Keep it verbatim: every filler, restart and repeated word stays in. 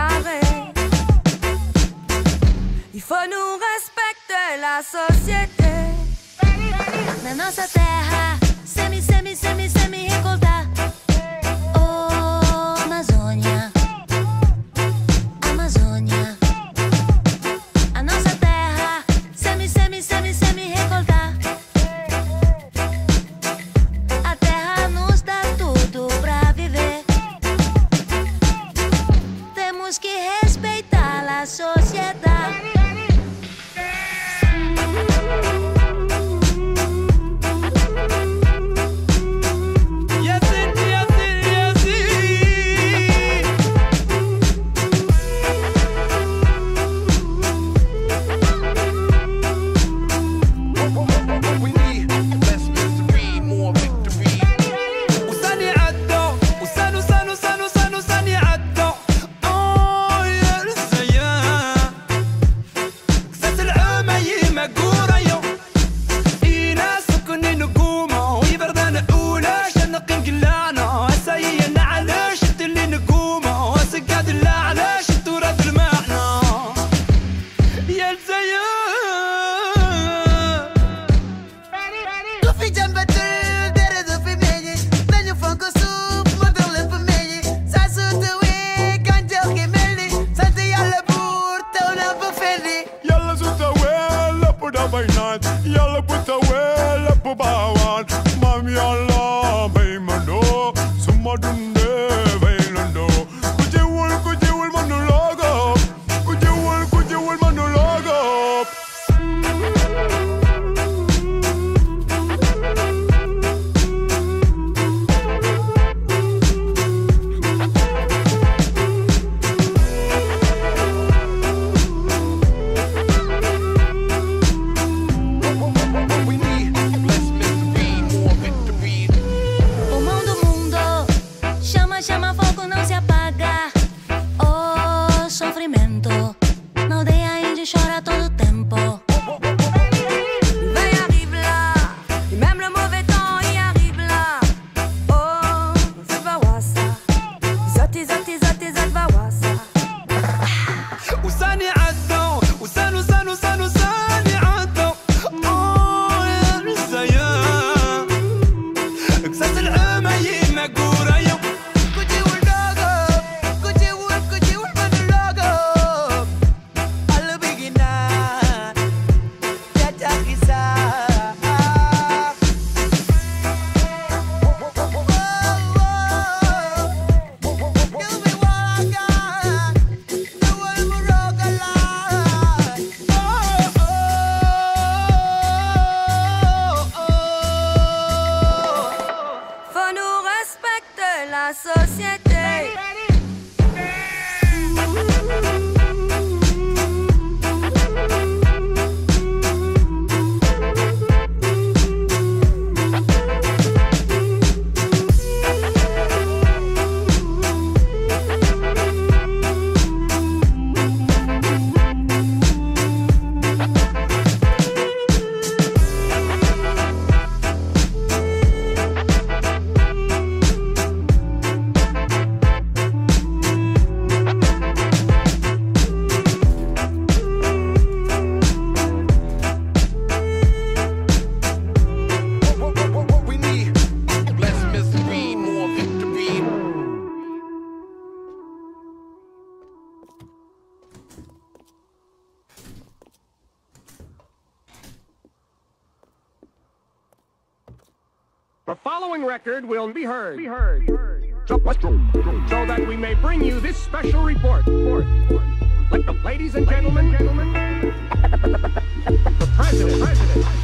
carré. Il faut nous respecter la société. Na nossa terra, semi, semi, semi, semi recoltar. Oh, Amazônia, Amazônia. A nossa terra, semi, semi, semi, semi recoltar. A terra nos dá tudo pra viver. Temos que respeitar a sociedade. Yalla putta wella på bawan mam yalla bay mando summa dunde veilando kujewul kujewul monologo kujewul kujewul monologo Chama fogo, não se apaga. Oh, sofrimento. Na aldeia índia chora todo tempo. Veille arrive là, et même le mauvais temps y arrive là. Oh, Zivawasa, zoti zoti zoti Zivawasa. وساني عدو وسان وسان وسان وساني عدو. Oh يا الزيان قصص العمايم مقورة يوم. La société. The following record will be heard, be heard, so, so that we may bring you this special report. report. Like the ladies and gentlemen, gentlemen, the president, president.